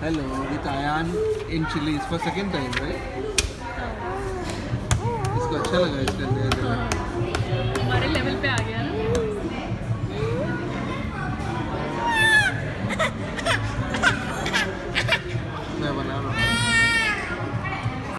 Hello, with Ayan in Chile for second time, right? इसको अच्छा लगा इसके अंदर